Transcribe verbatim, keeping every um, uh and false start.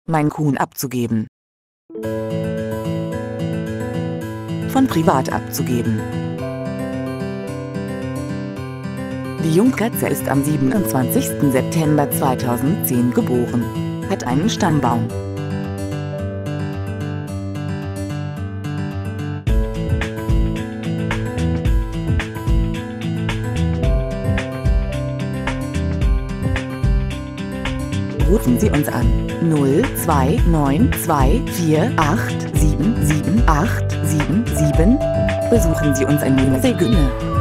mein Kuhn abzugeben. Von privat abzugeben. Die Jungkatze ist am siebenundzwanzigsten September zweitausendzehn geboren, hat einen Stammbaum. Rufen Sie uns an null zwei neun zwei vier acht sieben sieben acht sieben sieben. Besuchen Sie uns in Münster.